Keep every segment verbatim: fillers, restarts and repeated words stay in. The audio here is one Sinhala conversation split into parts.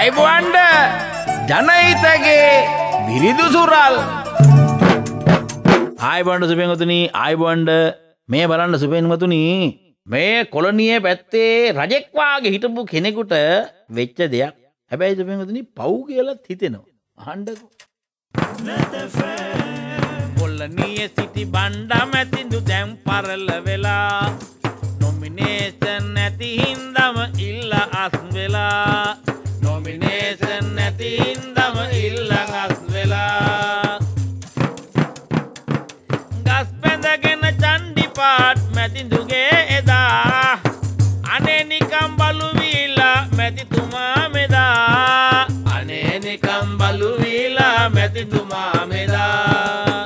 ආයිබෝන්ඩ ජනහිතගේ විරිදු සුරල් ආයිබෝන්ඩ සුපෙන්වතුනි ආයිබෝන්ඩ මේ බලන්න සුපෙන්වතුනි මේ කොලොනියේ පැත්තේ රජෙක් වාගේ හිටපු කෙනෙකුට වෙච්ච දෙයක්. හැබැයි සුපෙන්වතුනි පව් කියලා හිතෙනවා. අහන්නකෝ. කොලොනියේ සිටි බණ්ඩා මැතිඳු දැන් පරල වෙලා නොමිනේෂන් නැති හින්දම ඉල්ල අස් වෙලා නොමිනේෂන් නැති හින්දම ඉල්ල අස් වෙලා ගස් බැඳගෙන චණ්ඩි පාට් මැතිඳුගේ එදා අනේ නිකම් බලු වීලා මැතිතුමා මෙදා අනේ නිකම් බලු වීලා මැතිතුමා මෙදා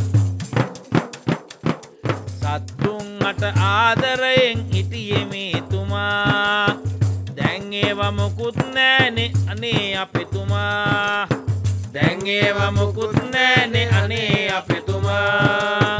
සත්තුන් අට ආදරයෙන් හිටියේ මේ තුමා දැන් ඒව මොකුත් නැනේ අනේ අපේ තුමා දැන් ඒව මොකුත් නැනේ අනේ අපේ තුමා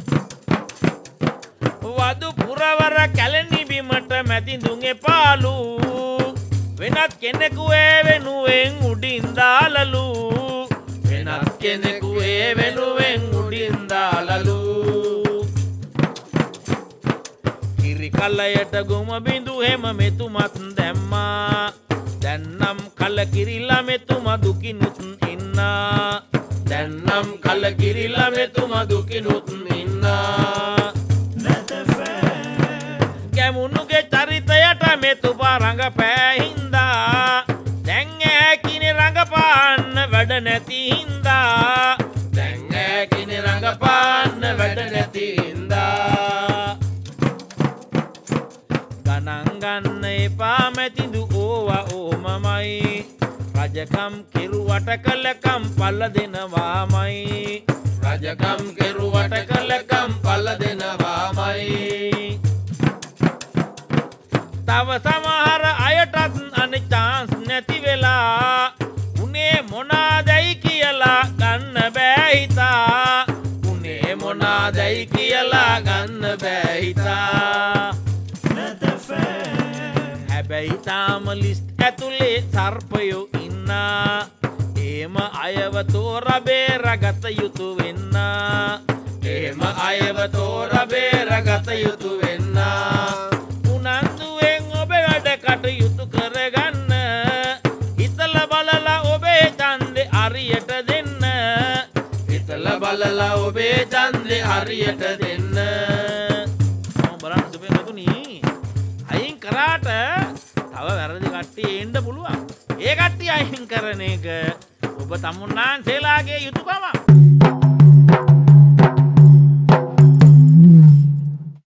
වදු පුරවර කැලණි බිමට මැදිඳුන්ගේ පාලු වෙනත් කෙනෙකු ඒ වෙනුවෙන් උඩින් දාලලු වෙනත් කෙනෙකු ඒ වෙනුවෙන් උඩින් දාලලු කිරි කලයට ගොම බිඳු හැම මෙතුමත් දැම්මා දැන්නම් කල කිරිලා මෙතුමා දුකිනුත් ඉන්නා දැන්නම් කල කිරිලා මෙතුමා දුකිනුත් ඉන්නා ගැමුණුගේ චරිතයට මෙතුමා රඟපෑ හින්දා දැන් ඈ කිනේ රඟපාන්න වැඩ නැති හින්දා දැන් ඈ කිනේ රඟපාන්න වැඩ නැති හින්දා ගණන් ගන්න එපා මැතිඳු ඕවා ඕමමයි රජකම් කෙරුවට කලකම් පල දෙනවාමයි රජකම් කෙරුවට කලකම් පල දෙනවාමයි තව සමහර අයටත් අනේ chance නැති වෙලා උනේ මොනාදයි කියලා ගන්න බෑ හිතා උනේ මොනාදයි කියලා ගන්න බෑ හිතා හැබැයි තාම ලිස්ට් ඇතුලේ සර්පයෝ ඉන්නා ඒම අයව තෝරා බේරගත යුතු වෙන්නා ඒම අයව තෝරා බේරගත යුතු වෙන්නා උනන්දුවෙන් ඔබ වැඩ කටයුතු කරගන්න හිතලා බලලා ඔබේ ඡන්දේ හරියට දෙන්න හිතලා බලලා ඔබේ ඡන්දේ හරියට දෙන්න මම බලන්න සුපෙන්වතුනි අයින් කරාට තව වැරදි කට්ටිය එන්න පුළුවන් ඒ කට්ටිය අයින් කරන එක ඔබ තමුන්නාන්සේලාගේ යුතුයකම